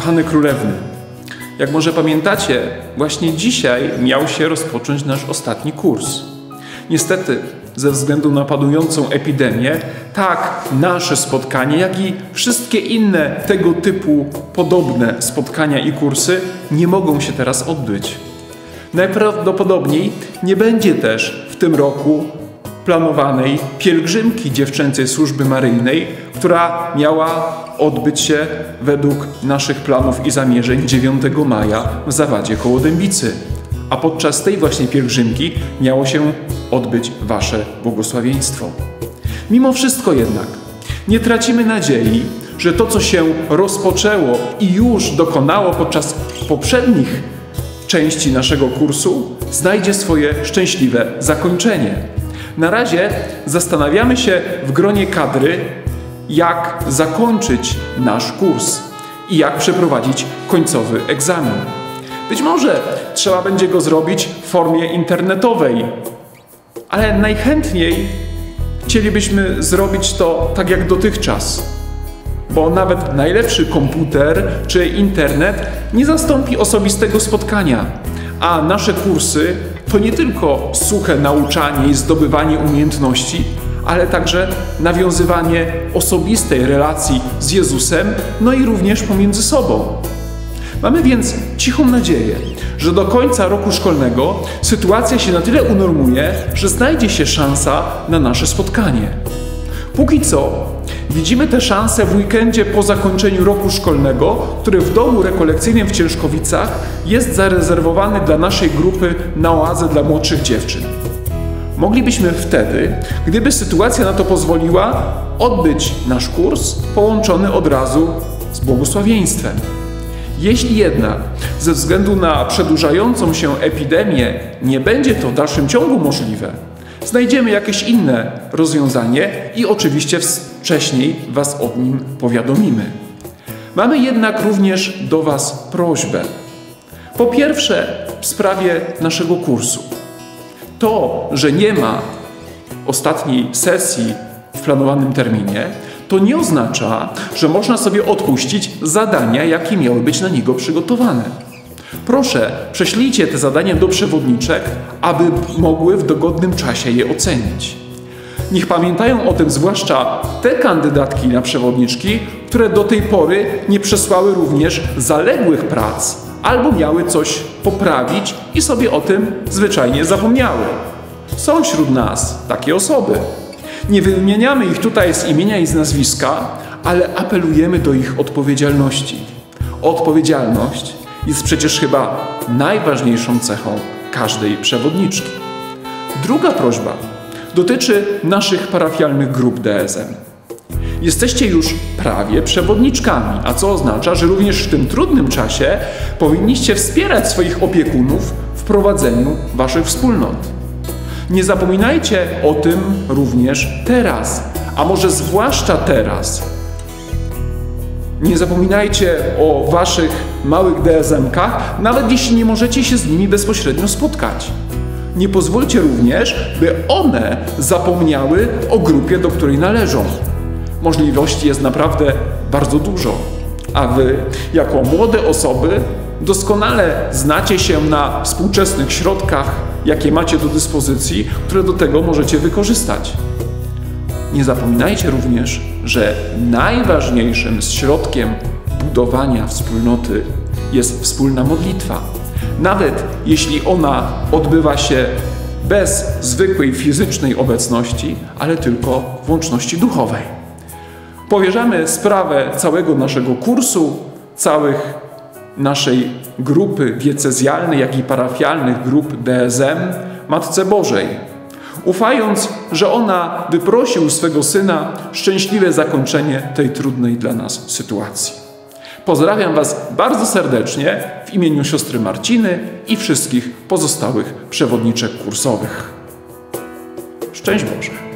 kochane królewny, jak może pamiętacie, właśnie dzisiaj miał się rozpocząć nasz ostatni kurs. Niestety, ze względu na panującą epidemię, tak nasze spotkanie, jak i wszystkie inne tego typu podobne spotkania i kursy nie mogą się teraz odbyć. Najprawdopodobniej nie będzie też w tym roku planowanej pielgrzymki dziewczęcej służby maryjnej, która miała odbyć się według naszych planów i zamierzeń 9 maja w Zawadzie koło Dębicy. A podczas tej właśnie pielgrzymki miało się odbyć wasze błogosławieństwo. Mimo wszystko jednak nie tracimy nadziei, że to, co się rozpoczęło i już dokonało podczas poprzednich części naszego kursu, znajdzie swoje szczęśliwe zakończenie. Na razie zastanawiamy się w gronie kadry, jak zakończyć nasz kurs i jak przeprowadzić końcowy egzamin. Być może trzeba będzie go zrobić w formie internetowej, ale najchętniej chcielibyśmy zrobić to tak jak dotychczas, bo nawet najlepszy komputer czy internet nie zastąpi osobistego spotkania, a nasze kursy to nie tylko suche nauczanie i zdobywanie umiejętności, ale także nawiązywanie osobistej relacji z Jezusem, no i również pomiędzy sobą. Mamy więc cichą nadzieję, że do końca roku szkolnego sytuacja się na tyle unormuje, że znajdzie się szansa na nasze spotkanie. Póki co widzimy tę szansę w weekendzie po zakończeniu roku szkolnego, który w domu rekolekcyjnym w Ciężkowicach jest zarezerwowany dla naszej grupy na oazę dla młodszych dziewczyn. Moglibyśmy wtedy, gdyby sytuacja na to pozwoliła, odbyć nasz kurs połączony od razu z błogosławieństwem. Jeśli jednak ze względu na przedłużającą się epidemię nie będzie to w dalszym ciągu możliwe, znajdziemy jakieś inne rozwiązanie i oczywiście wcześniej was o nim powiadomimy. Mamy jednak również do was prośbę. Po pierwsze, w sprawie naszego kursu. To, że nie ma ostatniej sesji w planowanym terminie, to nie oznacza, że można sobie odpuścić zadania, jakie miały być na niego przygotowane. Proszę, prześlijcie te zadania do przewodniczek, aby mogły w dogodnym czasie je ocenić. Niech pamiętają o tym zwłaszcza te kandydatki na przewodniczki, które do tej pory nie przesłały również zaległych prac albo miały coś poprawić i sobie o tym zwyczajnie zapomniały. Są wśród nas takie osoby. Nie wymieniamy ich tutaj z imienia i z nazwiska, ale apelujemy do ich odpowiedzialności. Odpowiedzialność jest przecież chyba najważniejszą cechą każdej przewodniczki. Druga prośba dotyczy naszych parafialnych grup DSM. Jesteście już prawie przewodniczkami, a co oznacza, że również w tym trudnym czasie powinniście wspierać swoich opiekunów w prowadzeniu waszych wspólnot. Nie zapominajcie o tym również teraz, a może zwłaszcza teraz. Nie zapominajcie o waszych małych DSM-kach, nawet jeśli nie możecie się z nimi bezpośrednio spotkać. Nie pozwólcie również, by one zapomniały o grupie, do której należą. Możliwości jest naprawdę bardzo dużo, a wy, jako młode osoby, doskonale znacie się na współczesnych środkach, jakie macie do dyspozycji, które do tego możecie wykorzystać. Nie zapominajcie również, że najważniejszym środkiem budowania wspólnoty jest wspólna modlitwa. Nawet jeśli ona odbywa się bez zwykłej fizycznej obecności, ale tylko w łączności duchowej. Powierzamy sprawę całego naszego kursu, całych naszej grupy diecezjalnej, jak i parafialnych grup DSM Matce Bożej, ufając, że ona wyprosi u swego Syna szczęśliwe zakończenie tej trudnej dla nas sytuacji. Pozdrawiam was bardzo serdecznie w imieniu siostry Marciny i wszystkich pozostałych przewodniczek kursowych. Szczęść Boże!